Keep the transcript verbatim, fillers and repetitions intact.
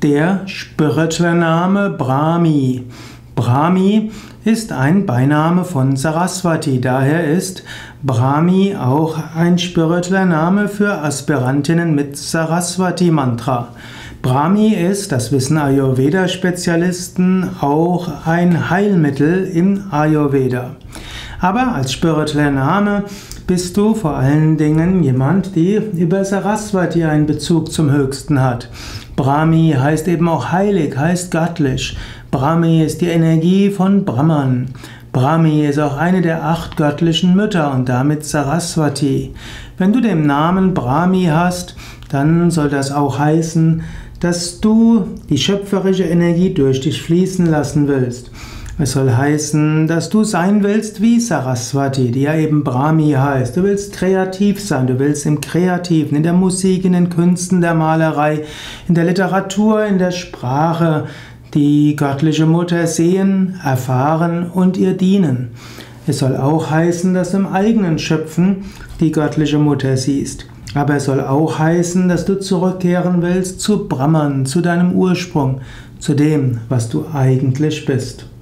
der spirituelle Name Brahmi. Brahmi ist ein Beiname von Saraswati, daher ist Brahmi auch ein spiritueller Name für Aspirantinnen mit Saraswati-Mantra. Brahmi ist, das wissen Ayurveda-Spezialisten, auch ein Heilmittel im Ayurveda. Aber als spiritueller Name bist du vor allen Dingen jemand, die über Saraswati einen Bezug zum Höchsten hat. Brahmi heißt eben auch heilig, heißt göttlich. Brahmi ist die Energie von Brahman. Brahmi ist auch eine der acht göttlichen Mütter und damit Saraswati. Wenn du den Namen Brahmi hast, dann soll das auch heißen, dass du die schöpferische Energie durch dich fließen lassen willst. Es soll heißen, dass du sein willst wie Saraswati, die ja eben Brahmi heißt. Du willst kreativ sein, du willst im Kreativen, in der Musik, in den Künsten der Malerei, in der Literatur, in der Sprache die göttliche Mutter sehen, erfahren und ihr dienen. Es soll auch heißen, dass du im eigenen Schöpfen die göttliche Mutter siehst. Aber es soll auch heißen, dass du zurückkehren willst zu Brahman, zu deinem Ursprung, zu dem, was du eigentlich bist.